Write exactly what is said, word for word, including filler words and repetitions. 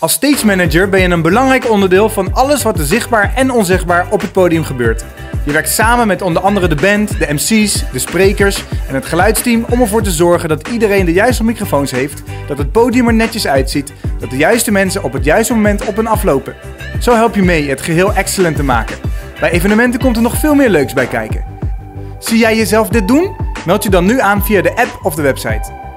Als stage manager ben je een belangrijk onderdeel van alles wat er zichtbaar en onzichtbaar op het podium gebeurt. Je werkt samen met onder andere de band, de M C's, de sprekers en het geluidsteam om ervoor te zorgen dat iedereen de juiste microfoons heeft, dat het podium er netjes uitziet, dat de juiste mensen op het juiste moment op en aflopen. Zo help je mee het geheel excellent te maken. Bij evenementen komt er nog veel meer leuks bij kijken. Zie jij jezelf dit doen? Meld je dan nu aan via de app of de website.